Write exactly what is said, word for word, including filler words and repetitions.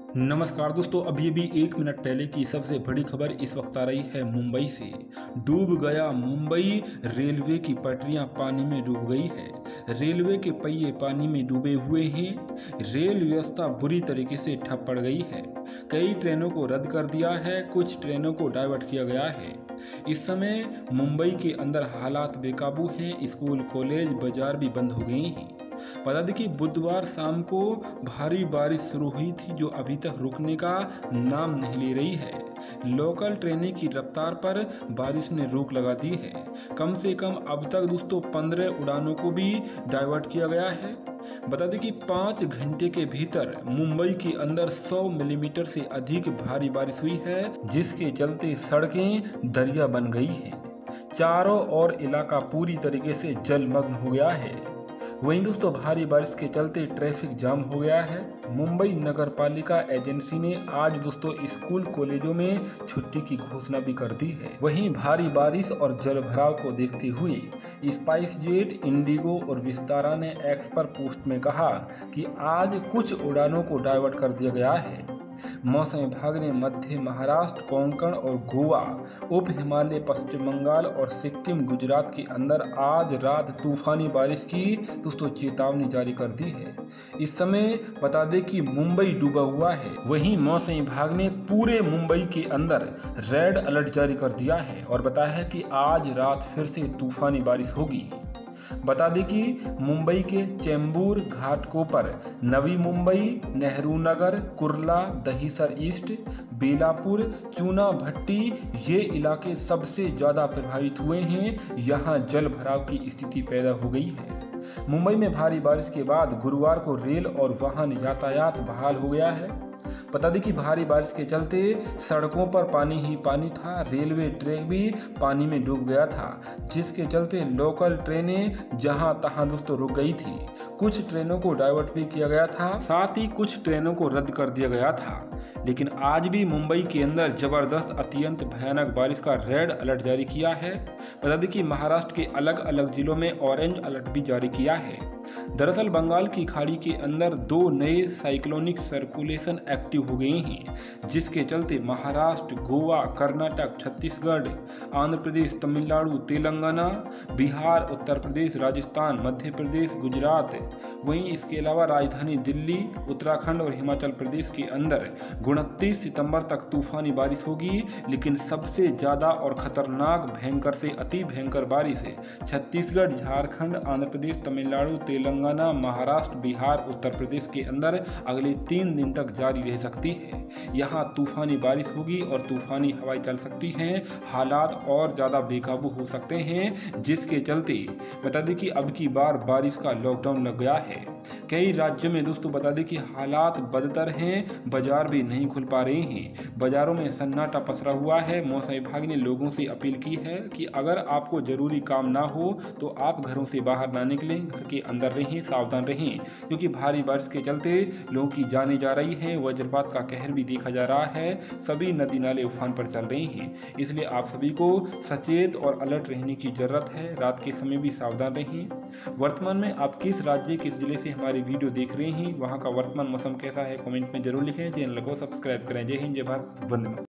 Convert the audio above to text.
नमस्कार दोस्तों, अभी अभी एक मिनट पहले की सबसे बड़ी खबर इस वक्त आ रही है मुंबई से। डूब गया मुंबई, रेलवे की पटरियां पानी में डूब गई है। रेलवे के पहिए पानी में डूबे हुए हैं। रेल व्यवस्था बुरी तरीके से ठप पड़ गई है। कई ट्रेनों को रद्द कर दिया है, कुछ ट्रेनों को डाइवर्ट किया गया है। इस समय मुंबई के अंदर हालात बेकाबू हैं। स्कूल, कॉलेज, बाजार भी बंद हो गए हैं। बता दें कि बुधवार शाम को भारी बारिश शुरू हुई थी, जो अभी तक रुकने का नाम नहीं ले रही है। लोकल ट्रेनें की रफ्तार पर बारिश ने रोक लगा दी है। कम से कम अब तक दोस्तों पंद्रह उड़ानों को भी डाइवर्ट किया गया है। बता दें कि पाँच घंटे के भीतर मुंबई के अंदर सौ मिलीमीटर से अधिक भारी बारिश हुई है, जिसके चलते सड़कें दरिया बन गई हैं। चारों ओर इलाका पूरी तरीके से जलमग्न हो गया है। वहीं दोस्तों भारी बारिश के चलते ट्रैफिक जाम हो गया है। मुंबई नगर पालिका एजेंसी ने आज दोस्तों स्कूल कॉलेजों में छुट्टी की घोषणा भी कर दी है। वहीं भारी बारिश और जलभराव को देखते हुए स्पाइस जेट, इंडिगो और विस्तारा ने एक्स पर पोस्ट में कहा कि आज कुछ उड़ानों को डाइवर्ट कर दिया गया है। मौसम विभाग ने मध्य महाराष्ट्र, कोंकण और गोवा, उप हिमालय, पश्चिम बंगाल और सिक्किम, गुजरात के अंदर आज रात तूफानी बारिश की दोस्तों चेतावनी जारी कर दी है। इस समय बता दें कि मुंबई डूबा हुआ है। वहीं मौसम विभाग ने पूरे मुंबई के अंदर रेड अलर्ट जारी कर दिया है और बताया है कि आज रात फिर से तूफानी बारिश होगी। बता दें कि मुंबई के चेंबूर, घाटकोपर, नवी मुंबई, नेहरू नगर, कुर्ला, दहिसर ईस्ट, बेलापुर, चूना भट्टी ये इलाके सबसे ज़्यादा प्रभावित हुए हैं। यहाँ जल भराव की स्थिति पैदा हो गई है। मुंबई में भारी बारिश के बाद गुरुवार को रेल और वाहन यातायात बहाल हो गया है। बता दें कि भारी बारिश के चलते सड़कों पर पानी ही पानी था। रेलवे ट्रैक भी पानी में डूब गया था, जिसके चलते लोकल ट्रेनें जहां तहां दोस्तों रुक गई थी। कुछ ट्रेनों को डाइवर्ट भी किया गया था, साथ ही कुछ ट्रेनों को रद्द कर दिया गया था। लेकिन आज भी मुंबई के अंदर जबरदस्त अत्यंत भयानक बारिश का रेड अलर्ट जारी किया है। बता दें कि महाराष्ट्र के अलग अलग जिलों में ऑरेंज अलर्ट भी जारी किया है। दरअसल बंगाल की खाड़ी के अंदर दो नए साइक्लोनिक सर्कुलेशन एक्टिव हो गए हैं, जिसके चलते महाराष्ट्र, गोवा, कर्नाटक, छत्तीसगढ़, आंध्र प्रदेश, तमिलनाडु, तेलंगाना, बिहार, उत्तर प्रदेश, राजस्थान, मध्य प्रदेश, गुजरात, वहीं इसके अलावा राजधानी दिल्ली, उत्तराखंड और हिमाचल प्रदेश के अंदर उनतीस सितंबर तक तूफानी बारिश होगी। लेकिन सबसे ज़्यादा और खतरनाक, भयंकर से अति भयंकर बारिश छत्तीसगढ़, झारखंड, आंध्र प्रदेश, तमिलनाडु, तेलंगाना, महाराष्ट्र, बिहार, उत्तर प्रदेश के अंदर अगले तीन दिन तक जारी रह सकती है। यहाँ तूफानी बारिश होगी और तूफानी हवाएं चल सकती हैं। हालात और ज़्यादा बेकाबू हो सकते हैं, जिसके चलते बता दें कि अब की बार बारिश का लॉकडाउन लग गया है। कई राज्यों में दोस्तों बता दें कि हालात बदतर हैं, बाजार भी नहीं खुल पा रहे हैं। बाजारों में सन्नाटा पसरा हुआ है। मौसम विभाग ने लोगों से अपील की है कि अगर आपको जरूरी काम ना हो तो आप घरों से बाहर ना निकलें, घर के अंदर रहें, सावधान रहें, क्योंकि भारी बारिश के चलते लोगों की जानें जा रही हैं। वज्रपात का कहर भी देखा जा रहा है। सभी नदी नाले उफान पर चल रहे हैं, इसलिए आप सभी को सचेत और अलर्ट रहने की जरूरत है। रात के समय भी सावधान रहें। वर्तमान में आप किस राज्य, किस जिले से हमारी वीडियो देख रहे हैं, वहां का वर्तमान मौसम कैसा है, कमेंट में जरूर लिखें। चैनल को सब्सक्राइब करें। जय हिंद, जय भारत, वंदे मातरम।